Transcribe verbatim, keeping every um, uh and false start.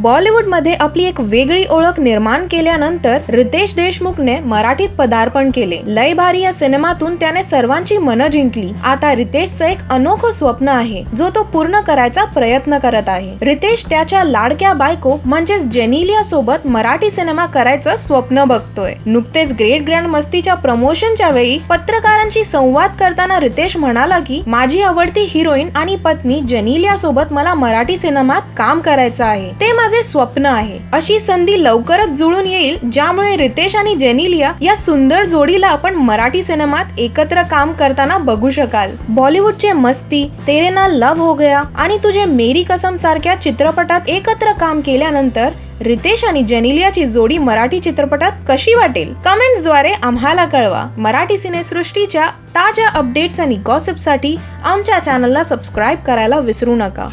बॉलिवूड मध्ये आपली एक वेगळी ओळख निर्माण केल्यानंतर रितेश देशमुखने मराठीत पदार्पण केले। लय भारी या सिनेमातून त्याने सर्वांची मनं जिंकली। आता रितेशचं एक अनोखं स्वप्न आहे जो तो पूर्ण करायचा प्रयत्न करत आहे। रितेश त्याच्या लाडक्या बायको म्हणजेच जेनिलिया सोबत मराठी सिनेमा करायचं स्वप्न बघतोय। नुकतेच ग्रेट ग्रँड मस्तीच्या प्रमोशनच्या वेळी पत्रकारांशी संवाद करताना रितेश म्हणाला की माझी आवडती हिरोईन आणि पत्नी जेनिलिया सोबत मला मराठी सिनेमात काम करायचं आहे, ते माझे स्वप्न आहे। अशी संधी लवकरच जुळून येईल ज्यामुळे रितेश आणि जेनिलिया या सुंदर जोडीला आपण मराठी सिनेमात एकत्र काम करताना बघू शकाल। बॉलिवूडचे मस्ती, तेरे नाल लव हो गया आणि तुझे मेरी कसम सारख्या चित्रपटात एकत्र काम केल्यानंतर रितेश आणि जेनिलियाची जोडी मराठी चित्रपटात कशी वाटेल कमेंट्स द्वारे आम्हाला कळवा। मराठी सिनेसृष्टीच्या ताज्या अपडेट्स आणि गॉसिपसाठी आमच्या चॅनलला सबस्क्राइब करायला विसरू नका।